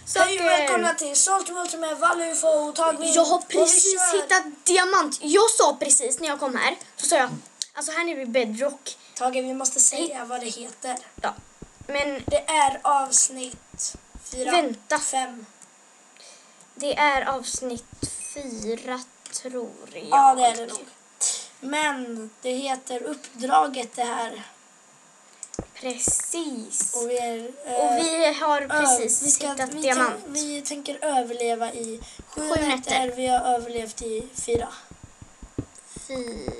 Hej och välkomna till Saltwater med Valufo och Tagmin. Jag har precis hittat diamant. Jag sa precis när jag kom här, så sa jag, alltså här nere vid Bedrock. Tage, vi måste säga vad det heter. Ja, men det är avsnitt 4. Vänta. 5. Det är avsnitt 4 tror jag. Ja, det är det nog. Men det heter uppdraget det här. Precis. Och vi har precis hittat diamant. Vi tänker överleva i 7 nätter. Vi har överlevt i 4. 4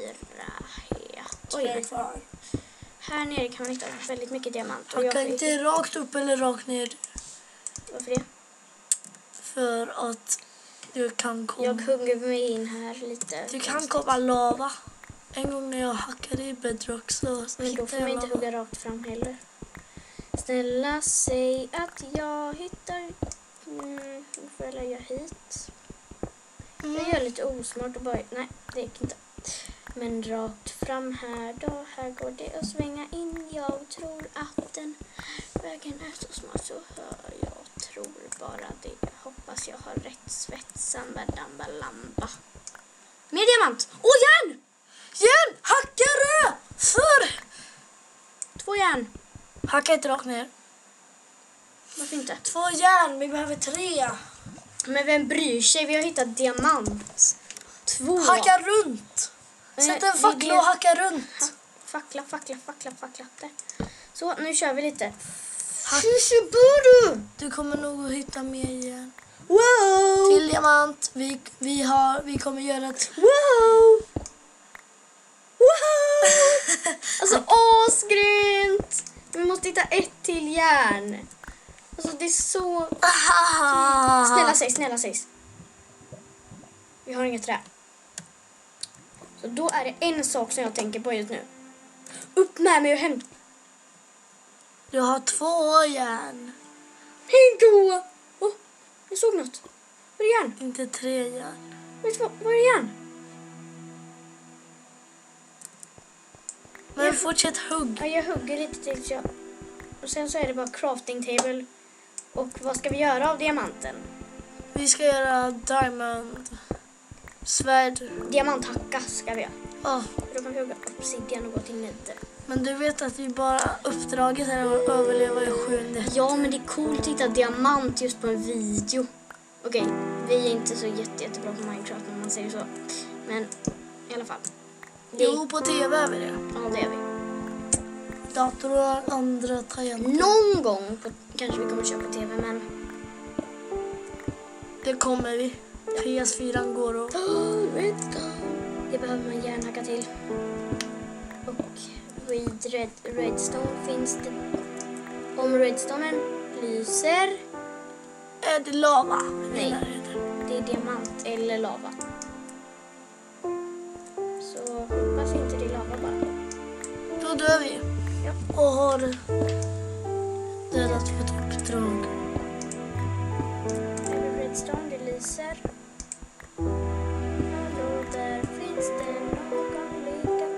Oj. Kvar. Här nere kan man hitta väldigt mycket diamant. Man kan inte rakt upp eller rakt ner. Varför det? För att du kan komma. Jag hugger mig in här lite. Du kan komma lava. En gång när jag hackade i Bedrock så men då får man inte hugga rakt fram heller. Snälla säg att jag hittar. Nu får jag lägga hit. Jag gör lite osmart och bara. Nej, det gick inte. Men rakt fram här då. Här går det att svänga in. Jag tror att den vägen är så smart så hör jag. Tror bara det. Hoppas jag har rätt. Svetsan lamba. Mer diamant. Åh, järn! Järn! Hackare! För! 2 järn. Hacka inte rakt ner. Varför inte? 2 järn, vi behöver 3. Men vem bryr sig? Vi har hittat diamant. 2. Hacka runt. Sätt en fackla och hacka runt. Fackla. Där. Så, nu kör vi lite. Du kommer nog att hitta mer igen. Wow! Till diamant. Vi kommer göra ett... Wow! Alltså, asgrymt! Vi måste hitta 1 till järn. Alltså, det är så... Snälla säg. Vi har inget trä. Så då är det en sak som jag tänker på just nu. Upp med mig och hämta. Du har 2 järn. Hejdå! Åh, jag såg något. Var är järn? Inte 3 järn. Var är järn? Men fortsätt hugg. Ja, jag hugger lite tills jag... Och sen så är det bara crafting table. Och vad ska vi göra av diamanten? Vi ska göra diamond. Svärd. Diamanthacka ska vi göra. Ja. Då kan vi hugga obsidian och gå till nether. Men du vet att vi bara uppdraget är att överleva i 7 nätter. Ja, men det är coolt att hitta diamant just på en video. Okej, vi är inte så jättebra på Minecraft om man säger så. Men i alla fall. Jo, på tv är vi det. Ja, det är vi. Dator och andra tangenter. Någon gång kanske vi kommer köpa tv, men... Det kommer vi. PS4 går och... Det behöver man gärna hacka till. Och redstone finns det. Om redstonen lyser... Är det lava? Nej, det är diamant eller lava. Så hoppas inte det är lava bara. Då dör vi. Ja. Och har dödat vårt uppdrag. Eller redstone, det lyser. Hallå, där finns det någon liten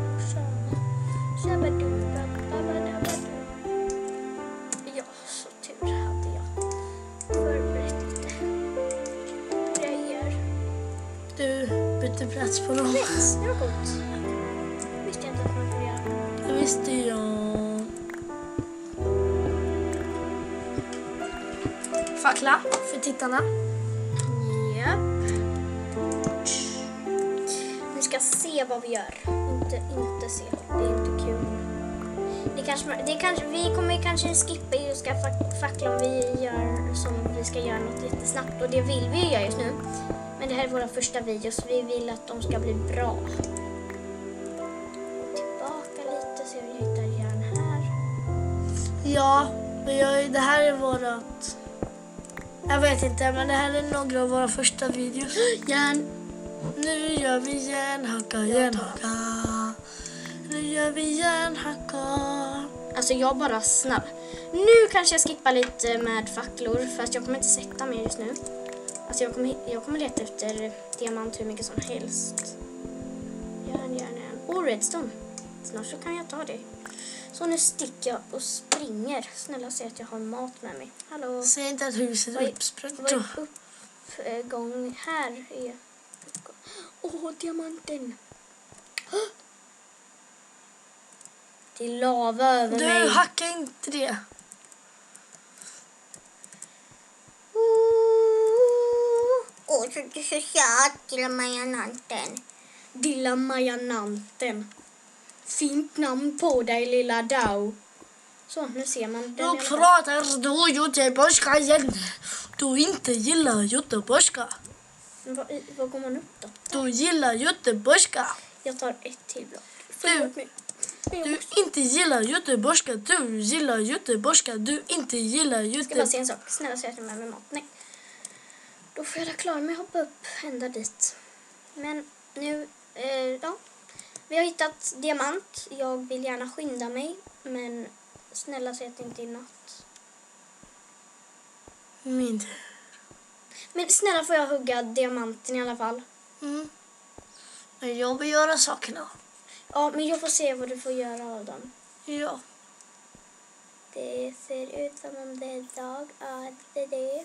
ja, så tur hade jag förberett lite grejer. Du bytte plats på dem. Precis, det var gott. Visste jag inte att man kunde göra. Det visste jag. Fackla för tittarna. Japp. Vi ska se vad vi gör. Inte se. Det är inte kul. Vi kommer kanske skippa i och skaffa fackla om vi ska göra något jättesnabbt. Och det vill vi göra just nu. Men det här är våra första videos. Vi vill att de ska bli bra. Tillbaka lite, se om jag hittar järn här. Ja, men det här är vårat... Jag vet inte, men det här är några av våra första videos. Järn. Nu gör vi järnhacka. Nu gör vi järnhacka. Alltså jag bara snabb. Nu kanske jag skippar lite med facklor. Fast jag kommer inte sätta mer just nu. Alltså jag kommer leta efter diamant hur mycket som helst. Järn. Och redstone. snart så kan jag ta det. Så nu sticker jag och springer. Snälla säg att jag har mat med mig. Hallå? Säg inte att huset är uppsprängt. Vad är uppgång? Här är uppgång. Åh, diamanten. Det är lava över mig. Du, hacka inte det. Åh, så du är så söt, lilla Majananten. Lilla Majananten. Fint namn på dig, lilla Dao. Så, nu ser man den. Då pratar du göteborgska igen. Du inte gillar göteborgska. Vad går man upp då? Du gillar göteborgska. Jag tar ett till block. Du inte gillar göteborgska. Du gillar göteborgska. Du inte gillar Jag ska bara göteborgska. säga en sak. Snälla säg att jag är med mat. Nej. Då får jag klara mig och hoppa upp ända dit. Men nu, ja. Vi har hittat diamant. Jag vill gärna skynda mig. Men snälla säg att det inte är natt. Min. Men snälla får jag hugga diamanten i alla fall. Mm. Men jag vill göra sakerna. Ja, men jag får se vad du får göra av dem. Ja. Det ser ut som om det är dag. Ja, det är.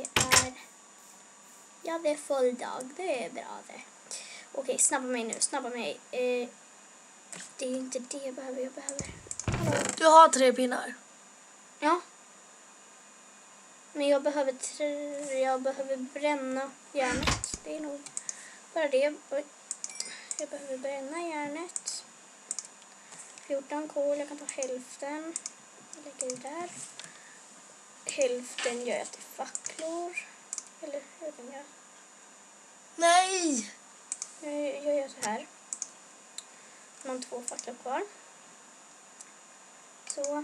Ja, det är full dag. Det är bra det. Okej, snabba mig nu. Snabba mig. Det är inte det jag behöver. Du har 3 pinnar. Ja. Men jag behöver bränna järnet. Det är nog bara det. Oj. Jag behöver bränna järnet. 14 kol. Jag kan ta hälften. Lägga ut där. Hälften gör jag till facklor. Eller hur kan jag? Nej! Jag gör så här. Man har 2 facklor kvar. Så.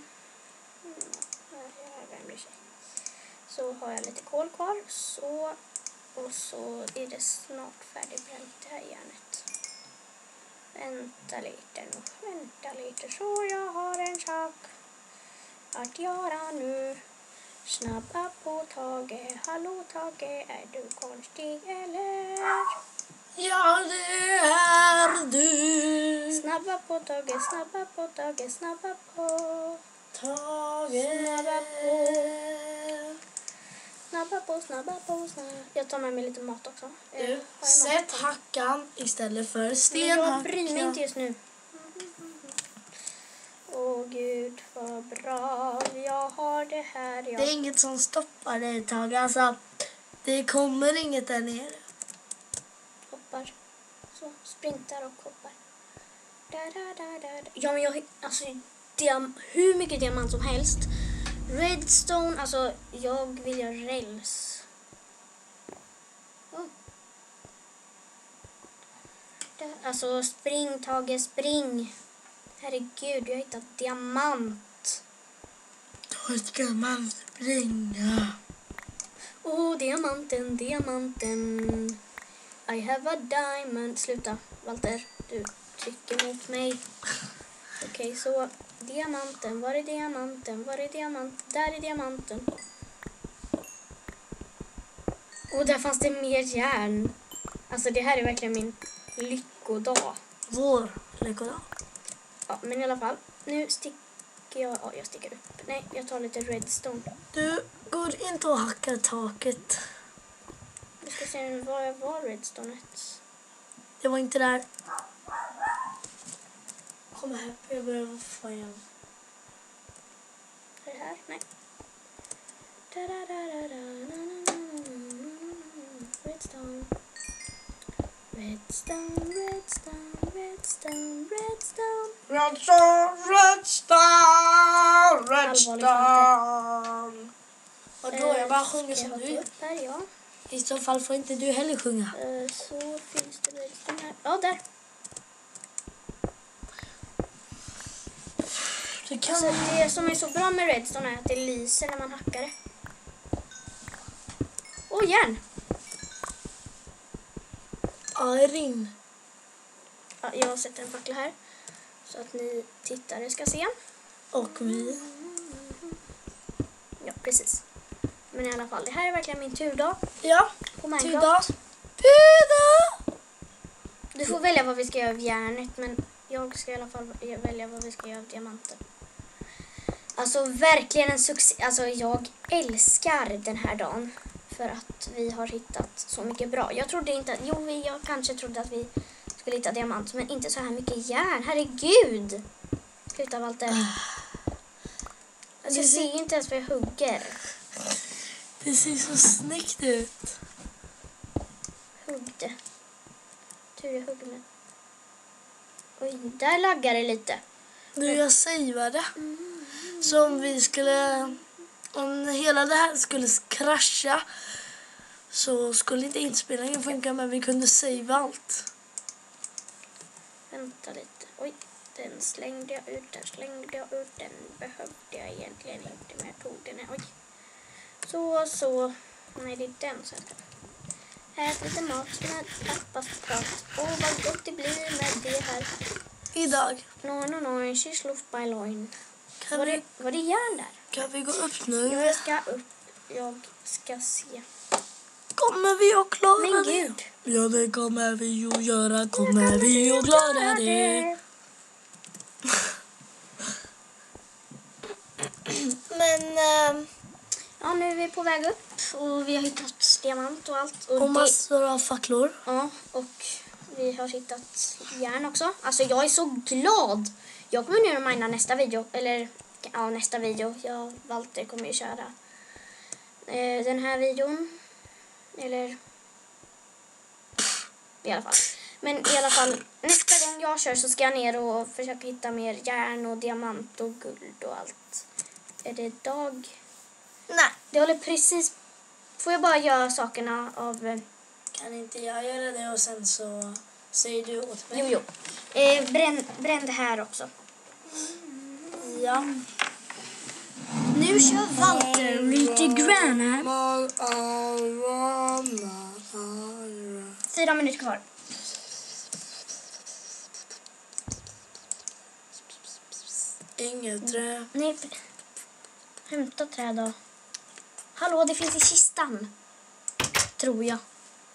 Så har jag lite kol kvar. Så. Och så är det snart färdigbränt det här järnet. Vänta lite. Så jag har en sak att göra nu. Snabba på Tage. Hallå Tage, är du konstig eller? Ja, det är du. Snabba på Tage. Snabba på. Tage. Snabba på. Jag tar med mig lite mat också. Du, sätt hackan istället för stenhackan. Jag bryr mig inte just nu. Åh gud, vad bra. Jag har det här. Det är inget som stoppar dig ett tag. Alltså, det kommer inget där nere. Hoppar. Så, sprintar och hoppar. Ja, men jag alltså hur mycket diamant som helst. Redstone, alltså jag vill göra räls. Alltså spring Tage, spring. Herregud, jag har hittat diamant. Då ska man springa. Åh, diamanten. I have a diamond. Sluta, Walter. Du trycker mot mig. Okej, så diamanten. Var är diamanten? Där är diamanten. Och där fanns det mer järn. Alltså det här är verkligen min lyckodag. Vår lyckodag. Ja, men i alla fall. Nu sticker jag... Ja, jag sticker upp. Nej, jag tar lite redstone. Du går inte och hackar taket. Vi ska se var redstonet. Det var inte där. Kom här, jag behöver få igen. Är det här? Nej. Redstone. Vadå, jag bara sjunger som du. Här, ja. I så fall får inte du heller sjunga. Så finns det redstone här. Ja, där. Alltså, det som är så bra med redstone är att det lyser när man hackar det. Åh, järn! Arin. Ja, jag har sett en fackla här. Så att ni tittare ska se. Och vi. Ja, precis. Men i alla fall, det här är verkligen min turdag Ja, på Minecraft. turdag. Du får välja vad vi ska göra av järnet, men Jag ska i alla fall välja vad vi ska göra av diamanter. Alltså verkligen en succé. Alltså jag älskar den här dagen. För att vi har hittat så mycket bra. Jag trodde inte att... jag kanske trodde att vi skulle hitta diamant. Men inte så här mycket järn. Herregud! Sluta Walter. Alltså, jag ser inte ens vad jag hugger. Det ser så snyggt ut. Hugg det. Tur jag hugger med. Oj, där laggar det lite. Nu jag savade. Så om vi skulle... Om hela det här skulle krascha så skulle inte inspelningen funka, men vi kunde save allt. Vänta lite. Oj, den slängde jag ut. Den behövde jag egentligen inte, men jag tog den här. Oj. Så. Nej, det är den som jag ska. Ät lite mat med pappas prat. Åh, vad gott det blir med det här. Idag. No, she's luft by loin. Var det järn där? Kan vi gå upp nu? Ja, jag ska upp. Jag ska se. Kommer vi att klara Men det? gud. Ja, det kommer vi att göra. Kommer vi att klara det? Men... Ja, nu är vi på väg upp och vi har hittat diamant och allt. Och massor av facklor. Ja, och vi har hittat järn också. Alltså jag är så glad. Jag kommer nu att mina nästa video. Eller, ja, nästa video. Walter kommer ju köra den här videon. Eller, i alla fall. Men i alla fall, nästa gång jag kör så ska jag ner och försöka hitta mer järn och diamant och guld och allt. Är det dag? Nej. Det håller precis... Får jag bara göra sakerna av... Kan inte jag göra det och sen så säger du åt mig? Jo. Bränn det här också. Ja. Nu kör Walter lite grann här. 4 minuter kvar. Inget trä. Nej, hämta trä då. Hallå, det finns i kistan. Tror jag.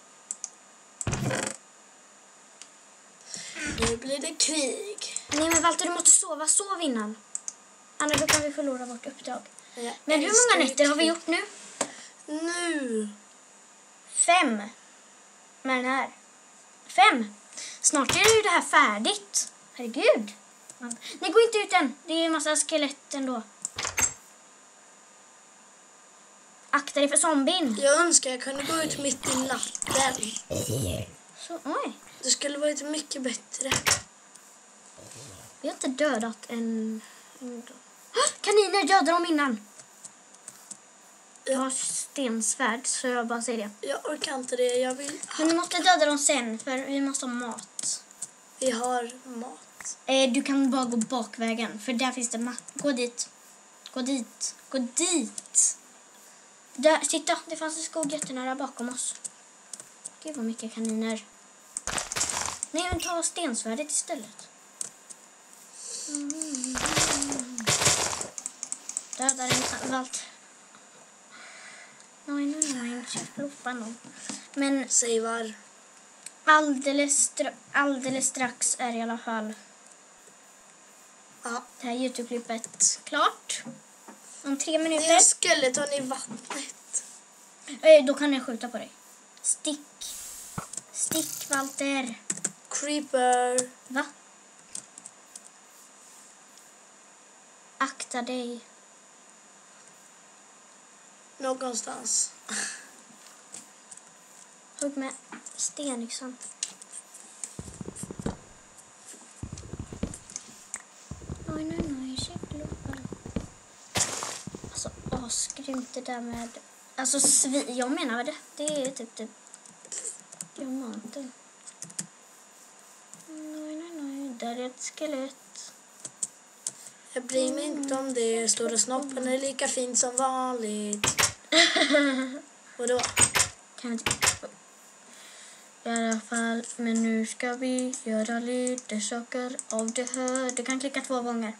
Nu blir det krig. Nej, men Walter, du måste sova. Sov innan. Annars då kan vi förlora vårt uppdrag. Men hur många nätter har vi gjort nu? Nu. 5. Med den här. 5. Snart är ju det här färdigt. Herregud. Nej, gå inte ut än. Det är en massa skelett ändå. Akta dig för zombien. Jag önskar jag kunde gå ut mitt i natten. Så, oj. Det skulle varit mycket bättre. Vi har inte dödat en... Kaniner, dödade dem innan. Jag har stensvärd, så jag bara säger det. Jag orkar inte det. Jag vill... Men vi måste döda dem sen, för vi måste ha mat. Vi har mat. Du kan bara gå bakvägen, för där finns det mat. Gå dit. Gå dit. Där, titta, det fanns en skog jättenära bakom oss. Gud vad mycket kaniner. Nej, men ta stensvärdet istället. Döda den allt. Nej, sloppa någon. Men Säg var. alldeles strax är i alla fall Ja. det här YouTube-klippet klart. Om 3 Det är minuter. en skeleton i vattnet. Då kan jag skjuta på dig. Stick, Walter. Creeper. Va? Akta dig. Någonstans. Hugg med stenyxan. Nej, alltså, asgrymt det där med... Alltså, jag menar det. Det är typ diamanter. Nej. Där är ett skelett. Jag bryr mig inte om det. Stora snoppen är lika fin som vanligt. Vadå? Kan inte... I alla fall, men nu ska vi göra lite saker av det här. Du kan klicka 2 gånger.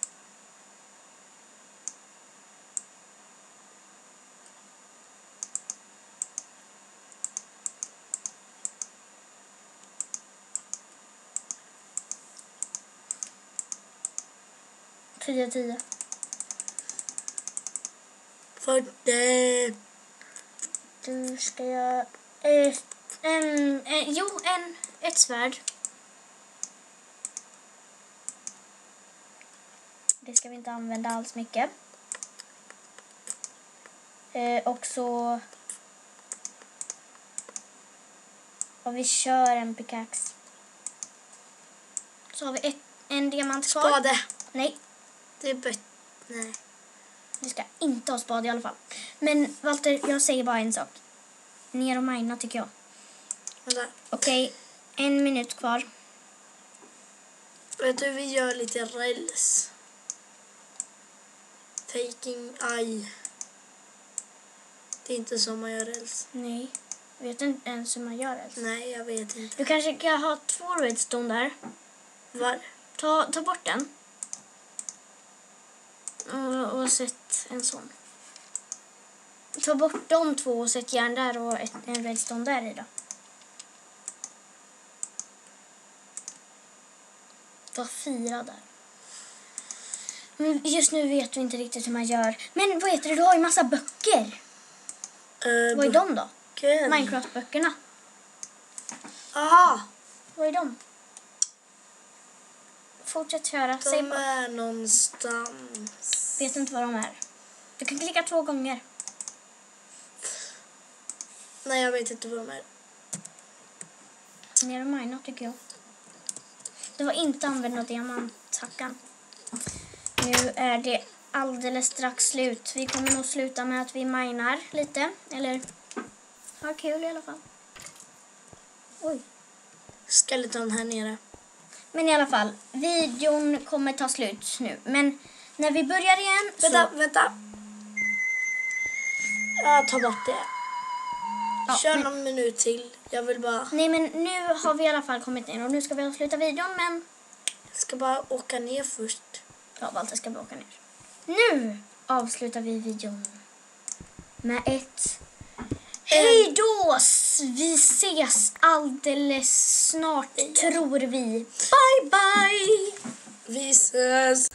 10. 40. Du ska göra ett svärd. Det ska vi inte använda alls mycket. Och så... Och vi kör en pickaxe. Så har vi en diamant kvar. Spade. Nej. Det är nej. Vi ska inte ha spade i alla fall. Men Walter, jag säger bara en sak. Ner och mina tycker jag. Okej, 1 minut kvar. Vet du, vi gör lite räls. Taking eye. Det är inte så man gör räls. Nej, vet du inte ens hur man gör det? Nej, jag vet inte. Du kanske kan ha 2 redstone där. Var? Ta bort den. Och sätt en sån. Ta bort de 2 och sätt järn där och en redstone där i då. Ta 4 där. Men just nu vet du inte riktigt hur man gör. Men vad heter det? Du har ju massa böcker. Vad är de då? Minecraft-böckerna. Aha! Vad är de? Fortsätt köra. De är någonstans. Vet inte vad de är. Du kan klicka 2 gånger. Nej, jag vet inte vad de är. Ner och mina tycker jag. Det var inte använd av diamanthackan. Nu är det alldeles strax slut. Vi kommer nog sluta med att vi minar lite. Eller har kul i alla fall. Oj. Skeleton här nere. Men i alla fall, videon kommer ta slut nu. Men när vi börjar igen så... Vänta. Jag tar bort det. Ja, Kör men... någon minut till. Jag vill bara... Nej, men nu har vi i alla fall kommit ner och nu ska vi avsluta videon, men... Jag ska bara åka ner först. Ja, Walter ska bara åka ner. Nu avslutar vi videon med ett... Hej då! Vi ses alldeles snart, tror vi. Bye, bye! Vi ses!